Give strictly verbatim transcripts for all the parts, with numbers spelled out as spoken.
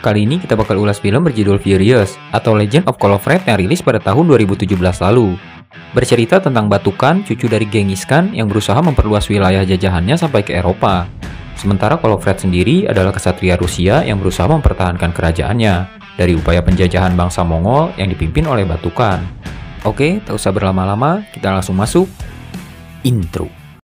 Kali ini kita bakal ulas film berjudul Furious atau Legend of Kolofred yang rilis pada tahun dua ribu tujuh belas lalu. Bercerita tentang Batukan, cucu dari Genghis Khan yang berusaha memperluas wilayah jajahannya sampai ke Eropa. Sementara Kolofred sendiri adalah kesatria Rusia yang berusaha mempertahankan kerajaannya dari upaya penjajahan bangsa Mongol yang dipimpin oleh Batukan. Oke, tak usah berlama-lama, kita langsung masuk intro.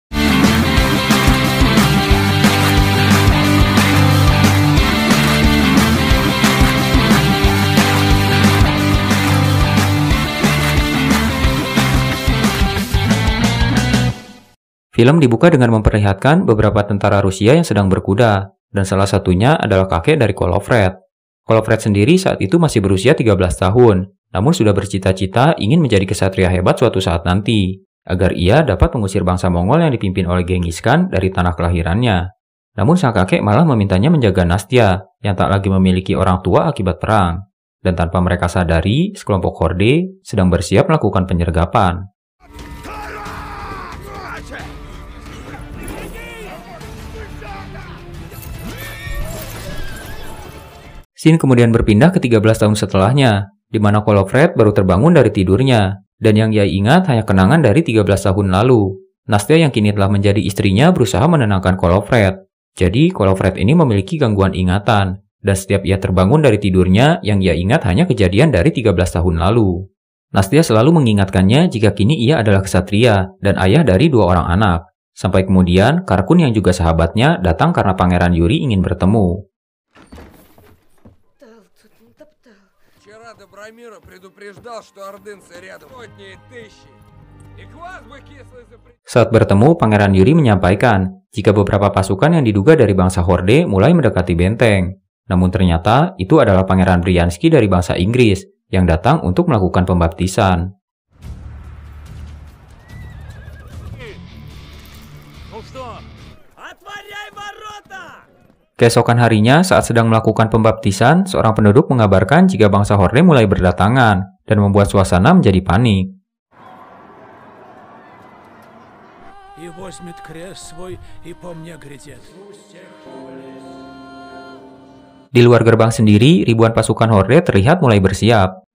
Film dibuka dengan memperlihatkan beberapa tentara Rusia yang sedang berkuda, dan salah satunya adalah kakek dari Kolofred. Kolofred sendiri saat itu masih berusia tiga belas tahun, namun sudah bercita-cita ingin menjadi kesatria hebat suatu saat nanti, agar ia dapat mengusir bangsa Mongol yang dipimpin oleh Genghis Khan dari tanah kelahirannya. Namun sang kakek malah memintanya menjaga Nastya, yang tak lagi memiliki orang tua akibat perang. Dan tanpa mereka sadari, sekelompok horde sedang bersiap melakukan penyergapan. Scene kemudian berpindah ke tiga belas tahun setelahnya, di mana Kolofred baru terbangun dari tidurnya, dan yang ia ingat hanya kenangan dari tiga belas tahun lalu. Nastya yang kini telah menjadi istrinya berusaha menenangkan Kolofred. Jadi, Kolofred ini memiliki gangguan ingatan, dan setiap ia terbangun dari tidurnya, yang ia ingat hanya kejadian dari tiga belas tahun lalu. Nastya selalu mengingatkannya jika kini ia adalah kesatria dan ayah dari dua orang anak. Sampai kemudian, Karkun yang juga sahabatnya datang karena Pangeran Yuri ingin bertemu. Saat bertemu, Pangeran Yuri menyampaikan jika beberapa pasukan yang diduga dari bangsa Horde mulai mendekati benteng. Namun ternyata itu adalah Pangeran Bryansky dari bangsa Inggris yang datang untuk melakukan pembaptisan. Keesokan harinya, saat sedang melakukan pembaptisan, seorang penduduk mengabarkan jika bangsa Horde mulai berdatangan dan membuat suasana menjadi panik. Di luar gerbang sendiri, ribuan pasukan Horde terlihat mulai bersiap.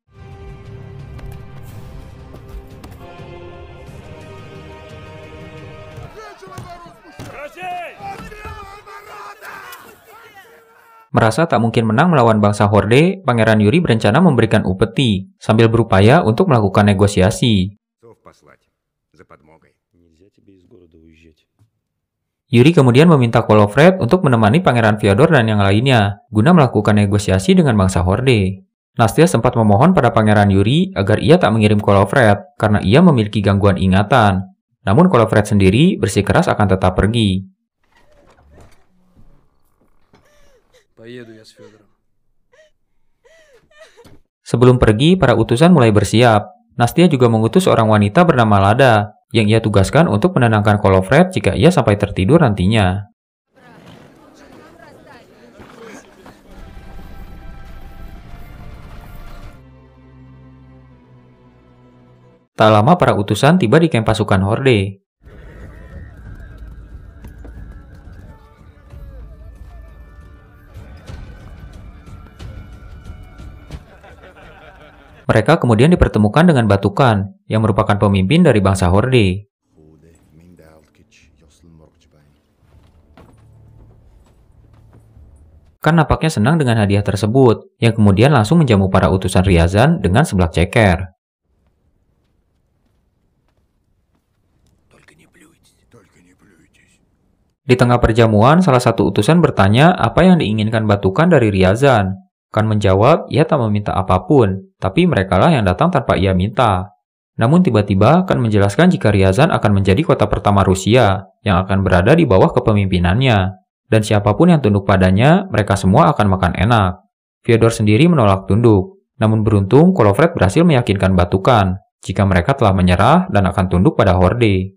Merasa tak mungkin menang melawan bangsa Horde, Pangeran Yuri berencana memberikan upeti, sambil berupaya untuk melakukan negosiasi. Yuri kemudian meminta Kolofred untuk menemani Pangeran Fyodor dan yang lainnya, guna melakukan negosiasi dengan bangsa Horde. Nastya sempat memohon pada Pangeran Yuri agar ia tak mengirim Kolofred, karena ia memiliki gangguan ingatan. Namun Kolofred sendiri bersikeras akan tetap pergi. Sebelum pergi, para utusan mulai bersiap. Nastya juga mengutus seorang wanita bernama Lada, yang ia tugaskan untuk menenangkan Kolofred jika ia sampai tertidur nantinya. Tak lama para utusan tiba di kamp pasukan Horde. Mereka kemudian dipertemukan dengan Batukan, yang merupakan pemimpin dari bangsa Horde. Kan nampaknya senang dengan hadiah tersebut, yang kemudian langsung menjamu para utusan Ryazan dengan seblak ceker. Di tengah perjamuan, salah satu utusan bertanya apa yang diinginkan Batukan dari Ryazan. Kan menjawab, ia tak meminta apapun, tapi merekalah yang datang tanpa ia minta. Namun tiba-tiba Kan menjelaskan jika Ryazan akan menjadi kota pertama Rusia, yang akan berada di bawah kepemimpinannya. Dan siapapun yang tunduk padanya, mereka semua akan makan enak. Fyodor sendiri menolak tunduk, namun beruntung Kolofred berhasil meyakinkan Batukan jika mereka telah menyerah dan akan tunduk pada Horde.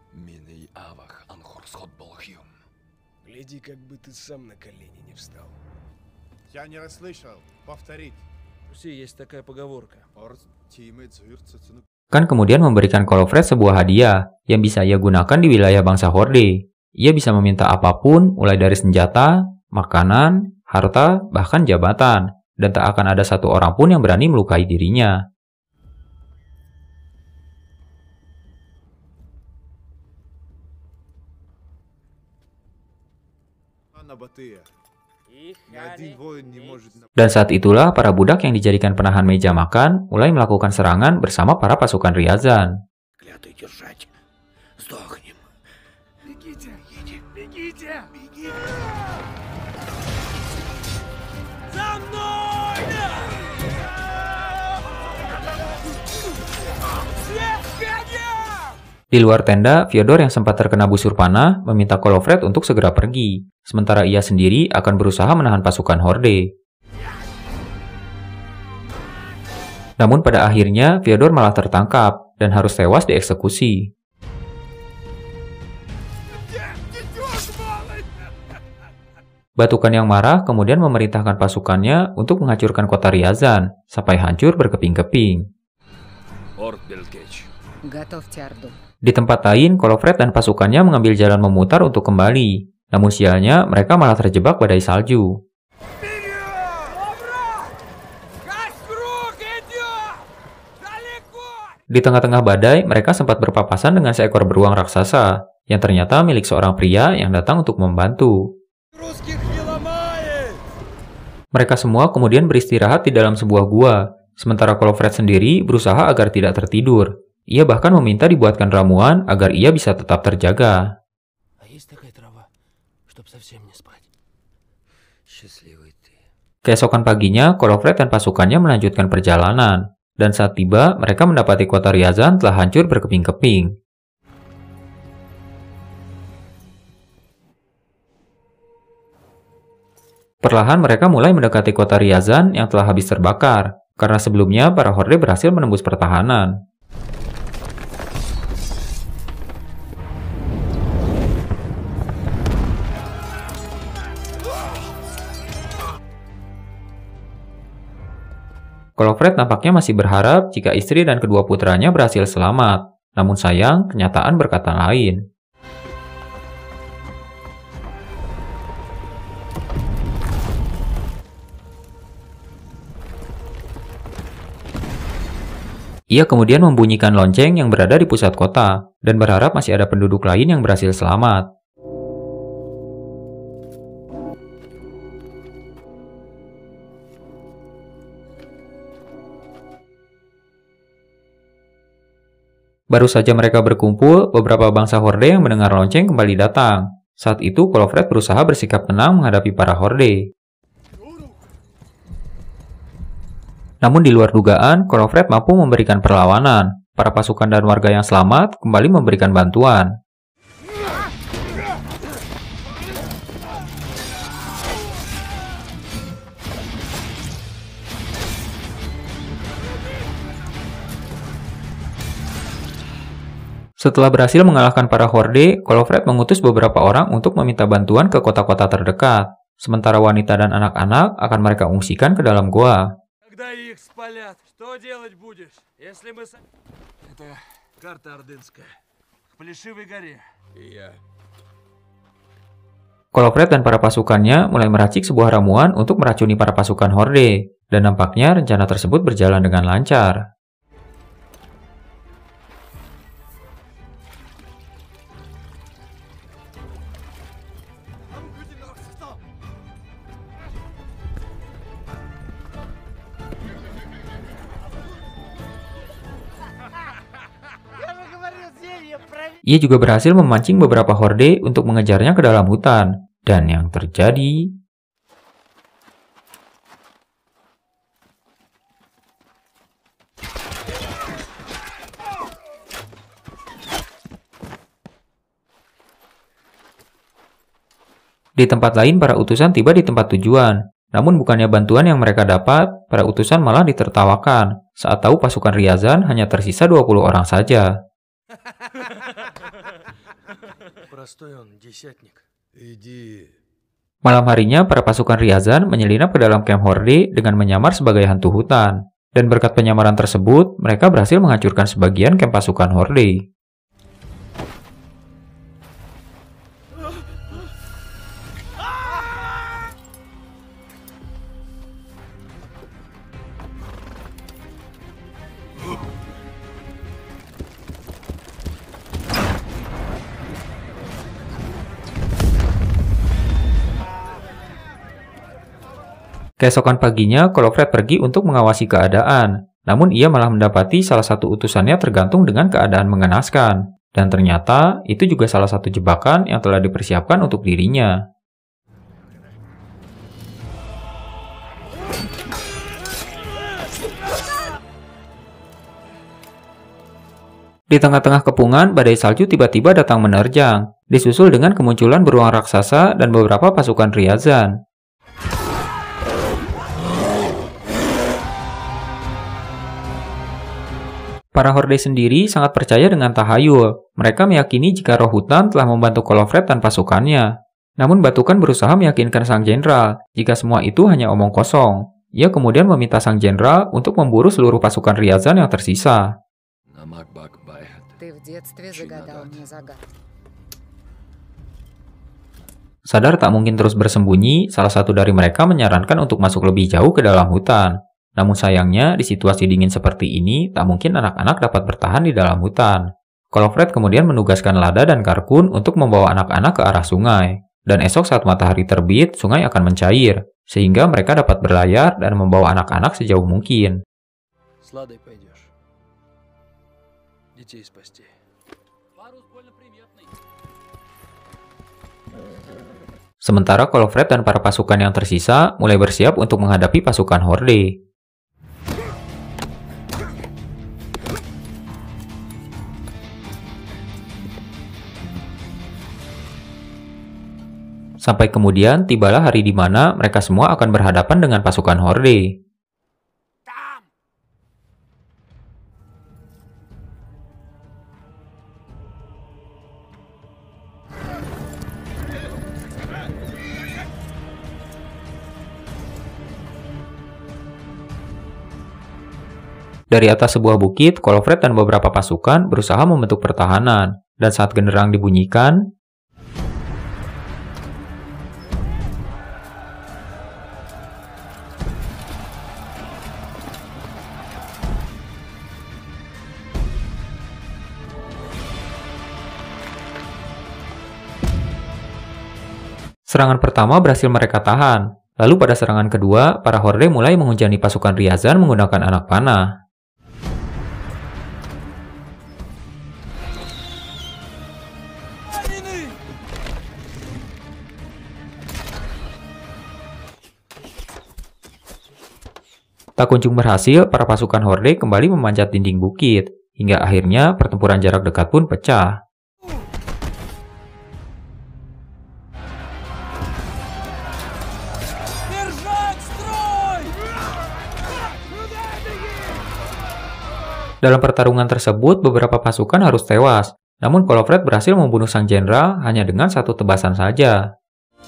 Kan kemudian memberikan Kolofred sebuah hadiah yang bisa ia gunakan di wilayah bangsa Horde. Ia bisa meminta apapun, mulai dari senjata, makanan, harta, bahkan jabatan, dan tak akan ada satu orang pun yang berani melukai dirinya. Dan saat itulah para budak yang dijadikan penahan meja makan mulai melakukan serangan bersama para pasukan Ryazan. Di luar tenda, Fyodor yang sempat terkena busur panah meminta Kolovrat untuk segera pergi, sementara ia sendiri akan berusaha menahan pasukan Horde. Namun pada akhirnya, Fyodor malah tertangkap dan harus tewas dieksekusi. Batukan yang marah kemudian memerintahkan pasukannya untuk menghancurkan kota Ryazan sampai hancur berkeping-keping. Di tempat lain, Kolovrat dan pasukannya mengambil jalan memutar untuk kembali. Namun sialnya, mereka malah terjebak badai salju. Di tengah-tengah badai, mereka sempat berpapasan dengan seekor beruang raksasa, yang ternyata milik seorang pria yang datang untuk membantu. Mereka semua kemudian beristirahat di dalam sebuah gua, sementara Kolovrat sendiri berusaha agar tidak tertidur. Ia bahkan meminta dibuatkan ramuan agar ia bisa tetap terjaga. Keesokan paginya, Kolovrat dan pasukannya melanjutkan perjalanan. Dan saat tiba, mereka mendapati kota Ryazan telah hancur berkeping-keping. Perlahan mereka mulai mendekati kota Ryazan yang telah habis terbakar, karena sebelumnya para Horde berhasil menembus pertahanan. Kolovrat nampaknya masih berharap jika istri dan kedua putranya berhasil selamat. Namun sayang, kenyataan berkata lain. Ia kemudian membunyikan lonceng yang berada di pusat kota, dan berharap masih ada penduduk lain yang berhasil selamat. Baru saja mereka berkumpul, beberapa bangsa Horde yang mendengar lonceng kembali datang. Saat itu, Kolovrat berusaha bersikap tenang menghadapi para Horde. Namun di luar dugaan, Kolovrat mampu memberikan perlawanan. Para pasukan dan warga yang selamat kembali memberikan bantuan. Setelah berhasil mengalahkan para Horde, Kolovrat mengutus beberapa orang untuk meminta bantuan ke kota-kota terdekat. Sementara wanita dan anak-anak akan mereka ungsikan ke dalam goa. Kolovrat dan para pasukannya mulai meracik sebuah ramuan untuk meracuni para pasukan Horde, dan nampaknya rencana tersebut berjalan dengan lancar. Ia juga berhasil memancing beberapa Horde untuk mengejarnya ke dalam hutan. Dan yang terjadi... Di tempat lain, para utusan tiba di tempat tujuan. Namun bukannya bantuan yang mereka dapat, para utusan malah ditertawakan saat tahu pasukan Ryazan hanya tersisa dua puluh orang saja. Malam harinya, para pasukan Ryazan menyelinap ke dalam kamp Horde dengan menyamar sebagai hantu hutan. Dan berkat penyamaran tersebut, mereka berhasil menghancurkan sebagian kamp pasukan Horde. Keesokan paginya, Kolofred pergi untuk mengawasi keadaan. Namun ia malah mendapati salah satu utusannya tergantung dengan keadaan mengenaskan. Dan ternyata itu juga salah satu jebakan yang telah dipersiapkan untuk dirinya. Di tengah-tengah kepungan, badai salju tiba-tiba datang menerjang, disusul dengan kemunculan beruang raksasa dan beberapa pasukan Ryazan. Para horde sendiri sangat percaya dengan tahayul. Mereka meyakini jika roh hutan telah membantu Kolofred dan pasukannya. Namun Batukan berusaha meyakinkan sang jenderal jika semua itu hanya omong kosong. Ia kemudian meminta sang jenderal untuk memburu seluruh pasukan Ryazan yang tersisa. Sadar tak mungkin terus bersembunyi, salah satu dari mereka menyarankan untuk masuk lebih jauh ke dalam hutan. Namun sayangnya, di situasi dingin seperti ini, tak mungkin anak-anak dapat bertahan di dalam hutan. Kolofred kemudian menugaskan Lada dan Karkun untuk membawa anak-anak ke arah sungai. Dan esok saat matahari terbit, sungai akan mencair, sehingga mereka dapat berlayar dan membawa anak-anak sejauh mungkin. Sementara Kolofred dan para pasukan yang tersisa mulai bersiap untuk menghadapi pasukan horde. Sampai kemudian tibalah hari di mana mereka semua akan berhadapan dengan pasukan horde. Dari atas sebuah bukit, Kolofred dan beberapa pasukan berusaha membentuk pertahanan. Dan saat genderang dibunyikan, serangan pertama berhasil mereka tahan. Lalu pada serangan kedua, para horde mulai menghujani pasukan Ryazan menggunakan anak panah. Tak kunjung berhasil, para pasukan horde kembali memanjat dinding bukit, hingga akhirnya pertempuran jarak dekat pun pecah. Dalam pertarungan tersebut, beberapa pasukan harus tewas, namun Kolofred berhasil membunuh sang jenderal hanya dengan satu tebasan saja.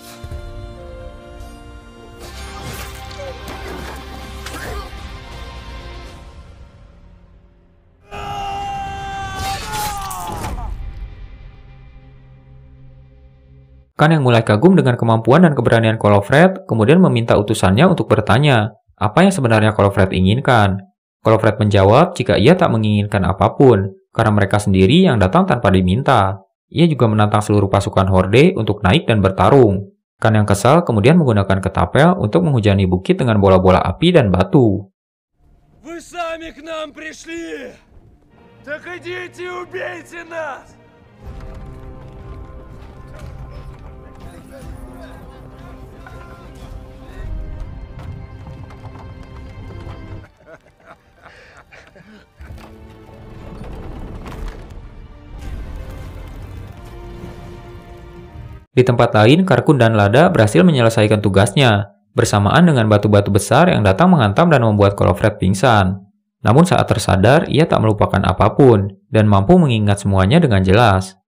Khan yang mulai kagum dengan kemampuan dan keberanian Kolofred, kemudian meminta utusannya untuk bertanya, apa yang sebenarnya Kolofred inginkan. Kolofred menjawab jika ia tak menginginkan apapun, karena mereka sendiri yang datang tanpa diminta. Ia juga menantang seluruh pasukan horde untuk naik dan bertarung. Khan yang kesal kemudian menggunakan ketapel untuk menghujani bukit dengan bola-bola api dan batu. Вы сами к нам пришли! Так идите и убейте нас! Di tempat lain, Karkun dan Lada berhasil menyelesaikan tugasnya, bersamaan dengan batu-batu besar yang datang menghantam dan membuat Kolofred pingsan. Namun saat tersadar, ia tak melupakan apapun, dan mampu mengingat semuanya dengan jelas.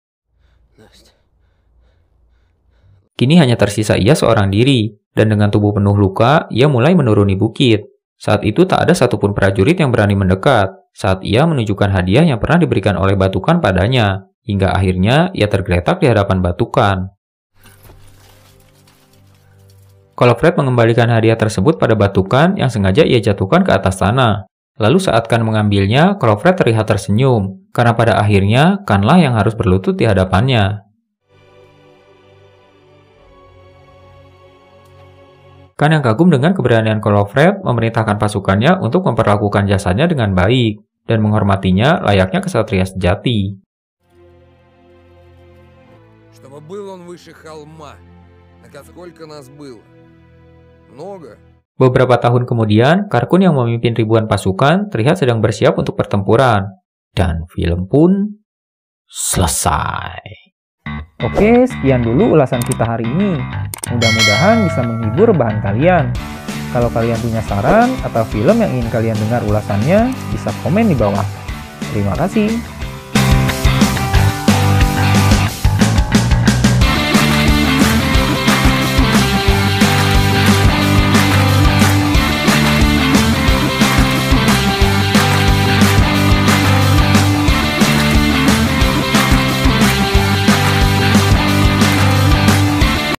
Kini hanya tersisa ia seorang diri, dan dengan tubuh penuh luka, ia mulai menuruni bukit. Saat itu tak ada satupun prajurit yang berani mendekat, saat ia menunjukkan hadiah yang pernah diberikan oleh Batukan padanya, hingga akhirnya ia tergeletak di hadapan Batukan. Kolofred mengembalikan hadiah tersebut pada Batukan yang sengaja ia jatuhkan ke atas tanah. Lalu saat Khan mengambilnya, Kolofred terlihat tersenyum, karena pada akhirnya Khanlah yang harus berlutut di hadapannya. Khan yang kagum dengan keberanian Kolofred memerintahkan pasukannya untuk memperlakukan jasanya dengan baik dan menghormatinya layaknya kesatria sejati. Чтобы был он выше холма. Так сколько нас было? Много? Beberapa tahun kemudian, Karkun yang memimpin ribuan pasukan terlihat sedang bersiap untuk pertempuran. Dan film pun selesai. Oke, sekian dulu ulasan kita hari ini. Mudah-mudahan bisa menghibur bahan kalian. Kalau kalian punya saran atau film yang ingin kalian dengar ulasannya, bisa komen di bawah. Terima kasih.